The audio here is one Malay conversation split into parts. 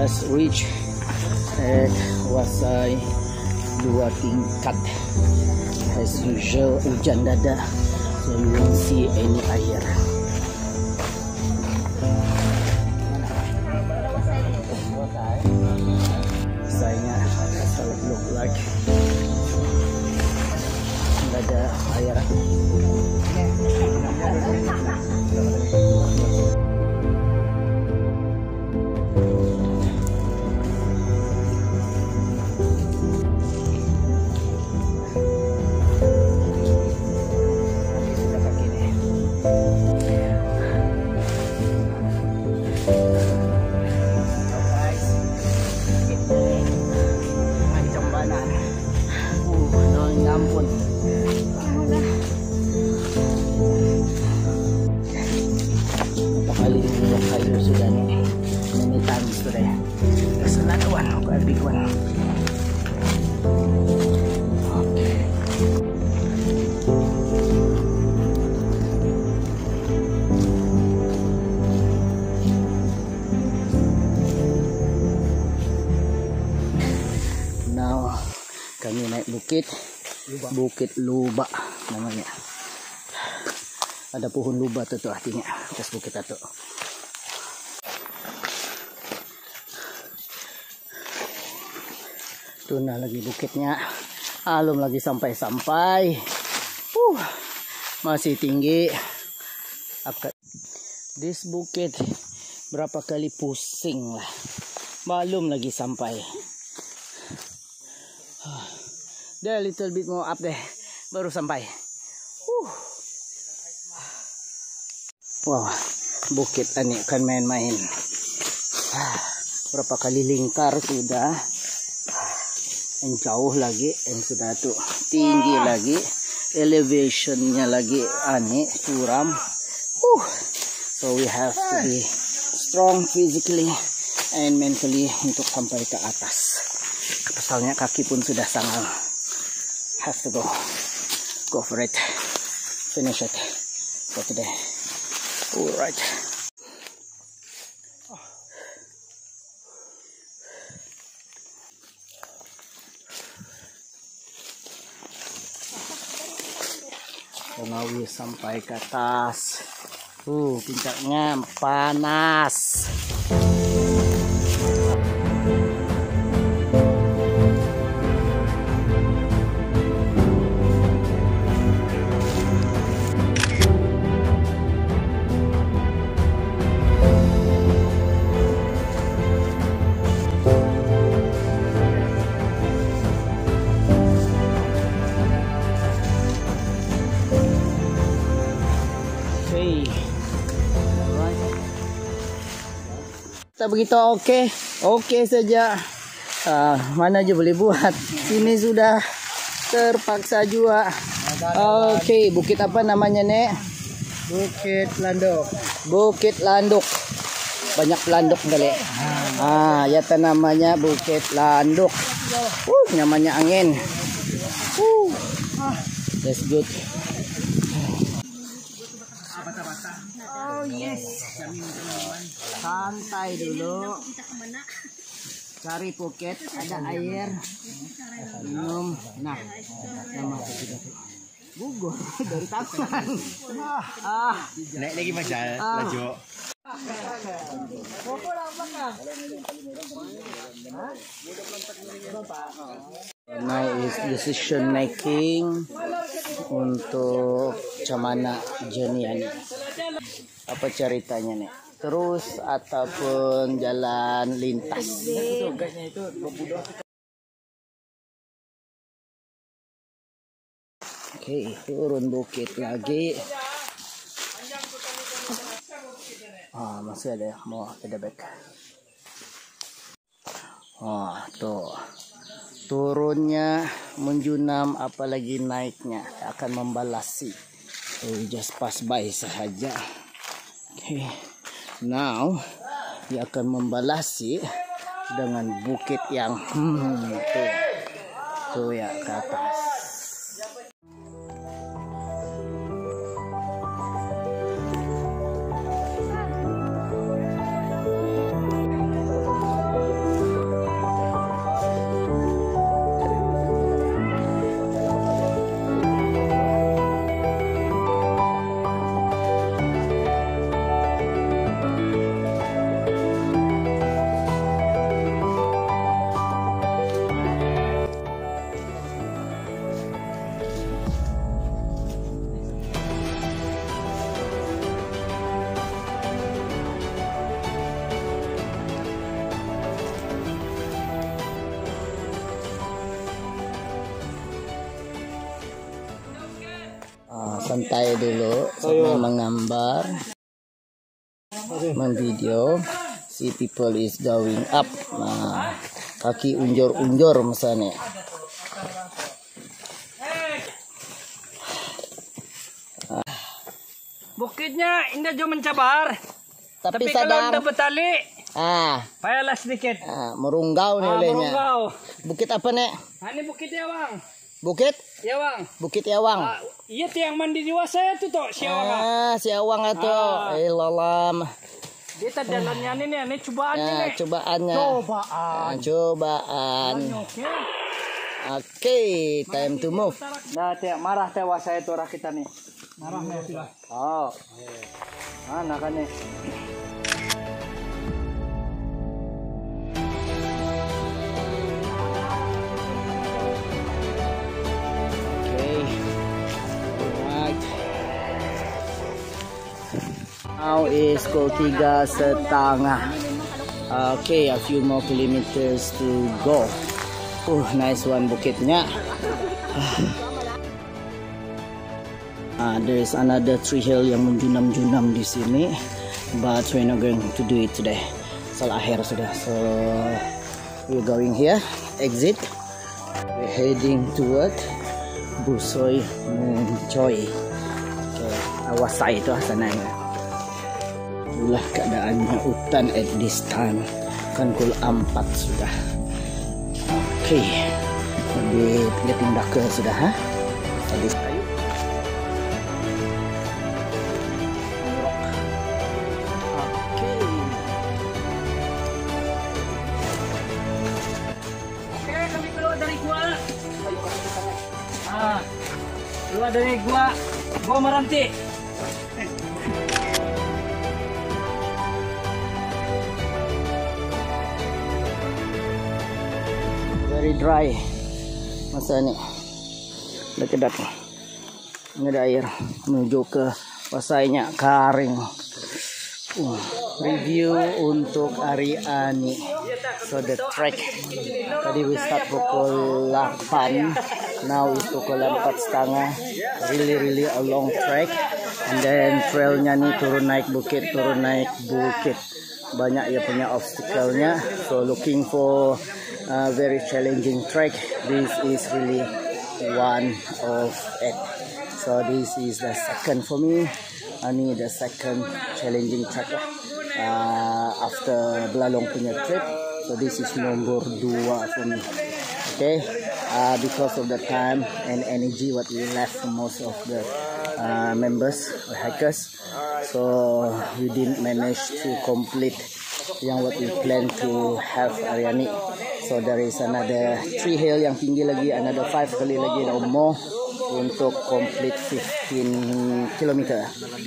just reached at Wasai 2 tingkat. As usual, hujan dada, so you won't see any air. Wasainya asal look like nggak ada air. Ampun. Kali ini kayu sudah nih. Ini tadi sudah ya. Kesenang one, quite big one. Okay. Now kami naik bukit. Bukit Luba namanya. Ada pohon luba tuh artinya atas bukit itu. Tuh nah lagi bukitnya. Belum lagi sampai-sampai. Masih tinggi. This bukit berapa kali pusing lah. Belum lagi sampai. There, little bit more up deh, baru sampai. Wow, bukit ini kan main-main. Berapa kali lingkar sudah. Yang jauh lagi, yang sudah tuh tinggi lagi, elevationnya lagi aneh, curam. So we have to be strong physically and mentally untuk sampai ke atas. Pasalnya kaki pun sudah sangat. Have to go for it, finish it for today. All right. Pengawi sampai ke atas. Puncaknya panas. Tak begitu oke saja. Mana aja boleh buat. Sini sudah terpaksa juga. Oke, bukit apa namanya nek? Bukit Landok. Bukit Landok. Banyak landok kali. Ya namanya Bukit Landok. Namanya angin. That's good. Oh yes. Santai dulu. Cari pocket, ada air. Minum. Nah, nama sudah gugur dari takutan. Naik lagi macam laju. Now is decision making untuk cemana journey ini. Apa ceritanya nih? Terus ataupun jalan lintas? Oke, turun bukit lagi. Masih ada mau ada back. Tuh. Turunnya menjunam apalagi naiknya akan membalasi. Just pass by saja. Okay. Now dia akan membalasi dengan bukit yang tuh ya ke atas. santai dulu sambil menggambar, memvideo. Si people is going up. Nah, kaki unjur-unjur misalnya. Bukitnya indah jo mencabar. Tapi kalau sadar. udah betali, payahlah sedikit. Merunggau nih olehnya. Merunggau. Bukit apa nek? Ini bukit Yawang. Bukit? Yawang. Bukit Yawang. Iya tiang mandi jiwa saya tuh toh Siawang. Siawang itu. Lalam. Dia jalannya ini cobaannya nih. Cobaannya. Cobaan. Oke, time to move. Nah, marah tewa saya tuh kita nih. Marahnya sudah. Oh. Mana kan nih? Now is pukul 3:30. Okay, a few more kilometers to go. Nice one bukitnya. There is another tree hill yang menjunam-junam di sini, but we're not going to do it today. Salah akhir sudah. So we're going here, exit. We're heading toward Busoy Muncoy. Okay, awas saya itu sana ya. Itulah keadaannya hutan at this time. Kan pukul 4 sudah. Oke, lebih pindah ke sudah ha. Tadi kayu. Oke, kami keluar dari gua. Keluar dari gua Meranti. Very dry masa ini dekat nggak ada air menuju ke pasainya kering. Review untuk Ariani. So the trek tadi we start pukul 8, now is pukul 4:30. Really a long trek, and then trailnya nih turun naik bukit, banyak ya punya obstacle-nya. So looking for a very challenging trek. This is really one of it. So this is the second for me. Ini the second challenging trek after Belalong punya trip. So this is nomor 2 for me. Okay, because of the time and energy what we left for most of the members or hikers, so we didn't manage to complete yang what we plan to have Ariani. So there is another 3 hill yang tinggi lagi, another 5 kali lagi or more untuk complete 15 km.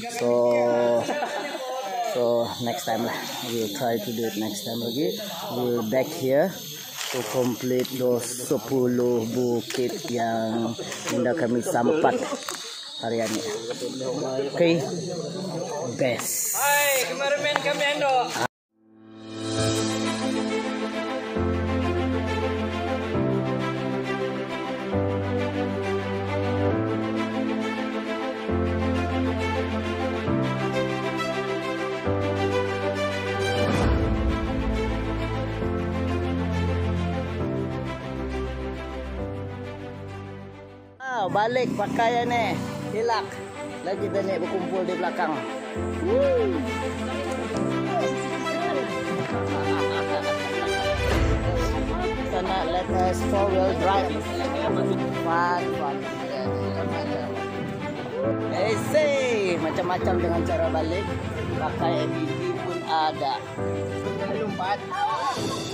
So next time lah, we'll try to do it next time lagi. We'll back here to complete those 10 bukit yang hendak kami sampat hari ini. Okay, best. Hai, kemarin kami ando. Balik pakai ini hilak lagi benih berkumpul di belakang. Sana let us 4-wheel drive. Fun. Say macam-macam dengan cara balik. Pakai ABD pun ada. Lompat.